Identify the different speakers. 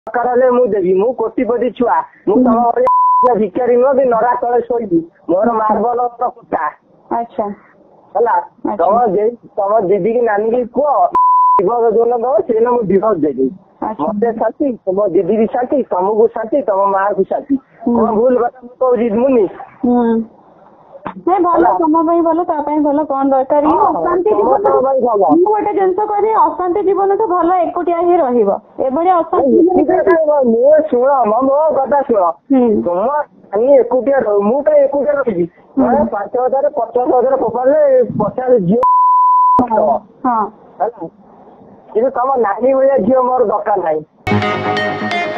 Speaker 1: ଦରକାର ମୁଁ ଦେବି। ମୁଁ କୋଟିପତି ଛୁଆ। ମୁଁ ତମ ଭଳିଆ ଭିକାରୀ ନୁହଁ କି ନରା ତଳେ ଶୋଇବି। ମୋର ମାର୍ବଲ କୁଟା।
Speaker 2: ଆଚ୍ଛା
Speaker 1: ହେଲା ତମ ଦିଦି କି ନାନୀ କି କୁହ ଡିଭୋର୍ସ ଯୋଉନ ଦବ ସେଇଦିନ ମୁଁ ଡିଭୋର୍ସ ଦେବି। ମତେ ଶାନ୍ତି, ତମ ଦିଦି କି ଶାନ୍ତି, ତମକୁ ଶାନ୍ତି, ତମ ମା କୁ ଶାନ୍ତି। କଣ ଭୁଲ କଥା ମୁଁ କହୁଛି ମୁନି?
Speaker 2: ନାଇଁ ଭଲ, ତମ ପାଇଁ ଭଲ, ତା ପାଇଁ ଭଲ, କଣ ଦରକାର? ଅଶାନ୍ତି ଜୀବନ ମୁଁ ଗୋଟେ ଜିନିଷ କହିବି, ଅଶାନ୍ତି ଜୀବନଠୁ ଭଲ ଏକୁଟିଆ ହିଁ ରହିବ। ଏଭଳି ଅଶାନ୍ତି
Speaker 1: ମୁଁ ଶୁଣ ମୋ କଥା ଶୁଣ, ତୁମ ଏକୁଟିଆ ରହୁ, ମୁଁ କାଇଁ ଏକୁଟିଆ ରଖିବି? 5,000 50,000 ଫୋପାଡ଼ିଲେ 50 ଝିଅ ହେଲା, କିନ୍ତୁ ତମ ନାନୀ ଭଳିଆ ଝିଅ ମୋର ଦରକାର ନାହିଁ।